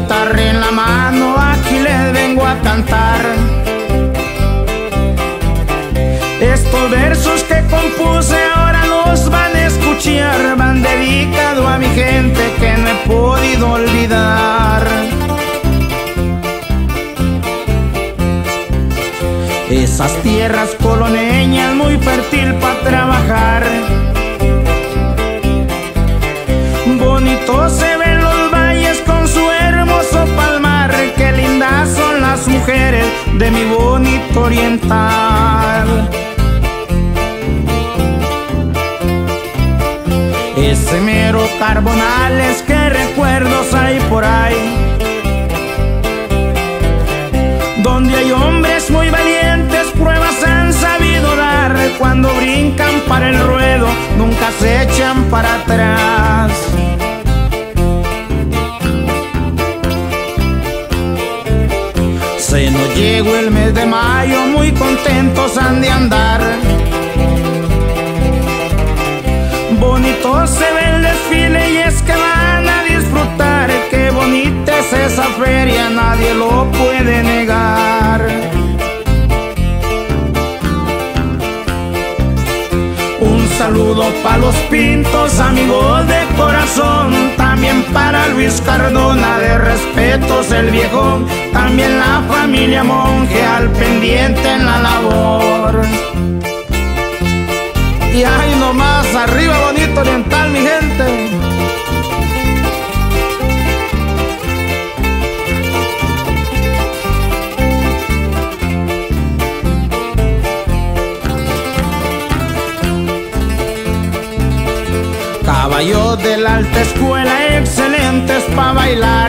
guitarra en la mano, aquí les vengo a cantar estos versos que compuse, ahora los van a escuchar. Van dedicado a mi gente que no he podido olvidar. Esas tierras coloneñas muy fértil para trabajar. Bonitos se ven los valles con su hermoso palmar. Qué lindas son las mujeres de mi bonito oriental. Ese mero Carbonales, qué recuerdos hay por ahí, donde hay hombres muy valientes, pruebas han sabido dar. Cuando brincan para el ruedo, nunca se echan para atrás. Se nos llegó el mes de mayo, muy contentos han de andar. Bonito se ve el desfile y es que van a disfrutar. Qué bonita es esa feria, nadie lo puede negar. Un saludo para los Pintos, amigos de corazón. También para Luis Cardona, de respetos el viejón. También la familia Monje, al pendiente en la labor. Y ahí nomás, arriba bonito oriental, mi gente. Caballos de la alta escuela, excelentes pa' bailar.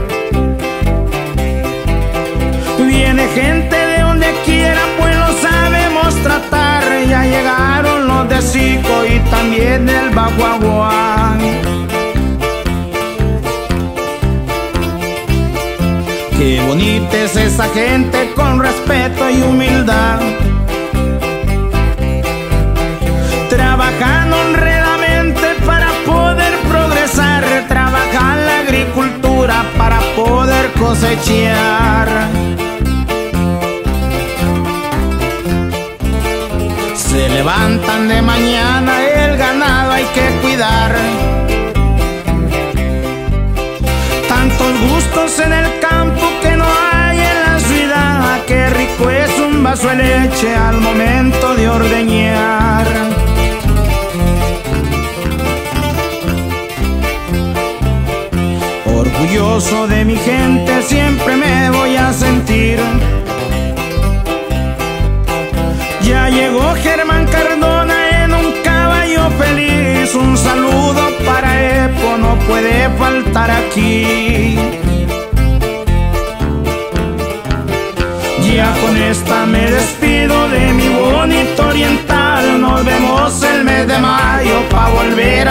Viene gente de donde quiera, pues lo sabemos tratar. Ya llegaron los de Zico y también el Baguaguán. Qué bonita es esa gente con respeto y humildad, trabajando honradamente para poder progresar. Trabajan la agricultura para poder cosechar. Se levantan de mañana, el ganado hay que cuidar. Tantos gustos en el campo que no hay en la ciudad. Qué rico es un vaso de leche al momento de ordeñar. Orgulloso de mi gente siempre me voy a sentir. Ya llegó Germán Cardona en un caballo feliz. Un saludo para Epo, no puede faltar aquí. Ya con esta me despido de mi bonito oriental. Nos vemos el mes de mayo pa' volver